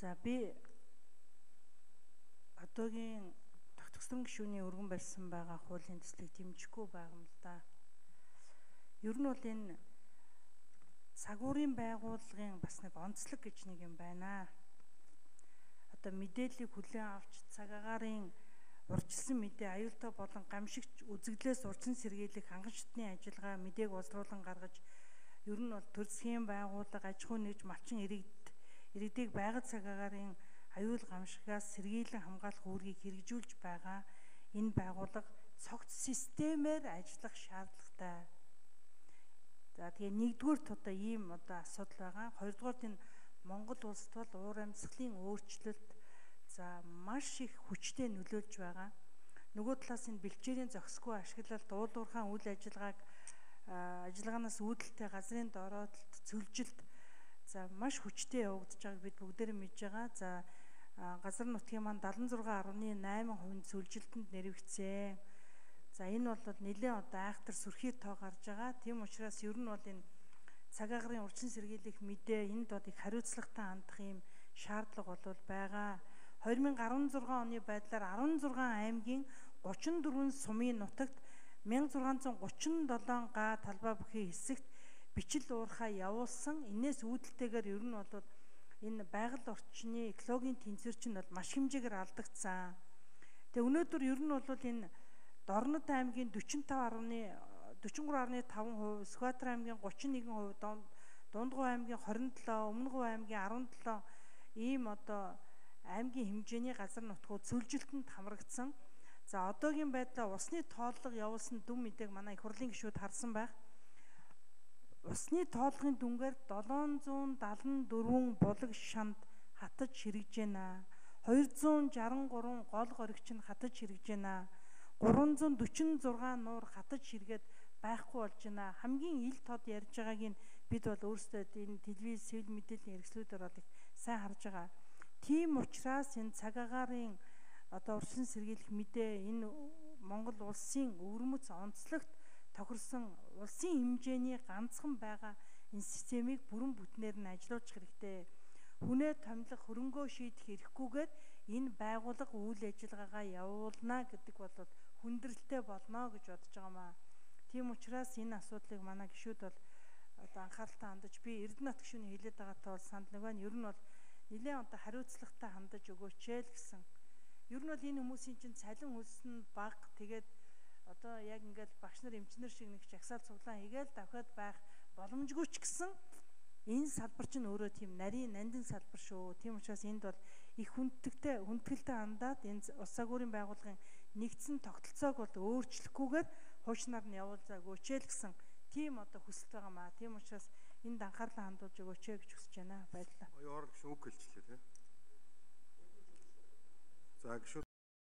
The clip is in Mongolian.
За би одоогийн тогтгосон гишүүний өргөн барьсан байгаа хуулийн төслийг дэмжихгүй байгаа юм л да. Ер нь бол энэ цагуурийн байгууллагын бас нэг онцлог гэж нэг юм байна. Одоо мэдээллийг хүлээн авч цаг агаарын урьдчилсан мэдээ аюултай болон гамшигч үзэгдлээс урьдчилан сэргийлэх ханган шатны ажиллагаа мэдээг боловсруулан гаргаж ер нь бол төр засгийн байгууллага аж ахуй нэгж малчин иргэдийг байгаль цаг агаарын аюул гамшигаас сэргийлэн хамгаалах үүргийг хэрэгжүүлж байгаа энэ байгууллага цогц системээр ажиллах шаардлагатай. За тэгээ нэгдүгüүрт одоо ийм асуудал байгаа. Хоёрдугаарт энэ Монгол улсад бол уур амьсгалын өөрчлөлт за маш их хүчтэй нөлөөлж байгаа. Нөгөө талаас энэ бэлчээрийн зохисгүй ашиглалт, уулуурхаан үйл ажиллагаанаас үүдэлтэй газрын дороотлолт, цөлжилт за маш хүчтэй явагдаж байгааг бид бүгдээрээ мэдж байгаа. За газар нутгийн маань 76.8% цөлжилтэнд нэрвэгцээ. За энэ бол нэлээд айхтар сүрхий тоо гарч байгаа. Тийм учраас ер нь бол энэ цаг агаарын урьдчилан сэргийлэх мэдээ энд их хариуцлагатай хандах юм шаардлага бол байгаа. 2016 оны байдлаар 16 аймгийн 34 сумын нутагт 1637 га талбай бүхий хэсэгт бичил уурхай явуулсан. Инээс үүдэлтэйгээр ер нь бол энэ байгаль орчны экологийн тэнцвэрч нь бол маш хэмжээгээр алдагдсан. Тэгээ өнөөдөр ер нь бол энэ Дорнод аймгийн 43.5%, Сүхбаатар аймгийн 31%, Дундгов аймгийн 27%, Өмнөговь аймгийн 17% ийм аймгийн хэмжээний газар нутгууд цөлжилтэнд хамрагдсан. За одоогийн байдлаа усны тооллого явуулсан дүн мэдээг манай их хурлын гишүүд харсан байх. Усны тооллогын дүнгээр 774 булаг шанд хатаж хэрэгжиж байна. 263 гол горигч нь хатаж хэрэгжиж байна. 346 нуур хатаж хэрэгэд байхгүй болж байна. Хамгийн ил тод ярьж байгааг нь бид бол өөрсдөө энэ телевиз, сэвэл мэдээллийн хэрэгслүүдээр бол их сайн харж байгаа. Тийм учраас энэ цаг агаарын урьдчилан сэргийлэх мэдээ энэ Монгол улсын өвөрмөц онцлогт тохирсон улсын хэмжээний ганцхан байгаа энэ системийг бүрэн бүтнээр нь ажилуулчих хэрэгтэй. Хүнээ томилох хөрөнгөө шийдэх эрхгүйгээр энэ байгууллага үйл ажиллагаагаа явуулна гэдэг бол хүндрэлтэй болно гэж бодож байгаамаа. Тийм учраас энэ асуудлыг манай гишүүд бол анхааралтай хандаж би Эрдэнэт гишүүний хэлээд байгаатай бол санд нэг байна. Ер нь бол нэлээд хариуцлагатай хандаж өгөөч л гэсэн. Ер нь бол энэ хүмүүсийн чинь цалин хөлсөн баг тэгээд яг ингээл багш нар эмчнэр шиг нэг жагсаал цуглаан хийгээл давхиад байх боломжгүй ч гэсэн энэ салбар чинь өөрөө тийм нарийн нандин салбар шүү. Тийм учраас энд бол их хүндэтгэлтэй хандаад энэ ус цагуурийн байгууллагын нэгдсэн тогтолцоог бол өөрчлөхгүйгээр хуучнаар нь явуулзаа өгөөч л гэсэн тийм хүсэлт байгаамаа. Тийм учраас энд анхаарлаа хандуулж өгөөч гэж хүсэж байна. Баярлалаа. Оёор гişүн үг хэлчихлээ тий. За гişүүд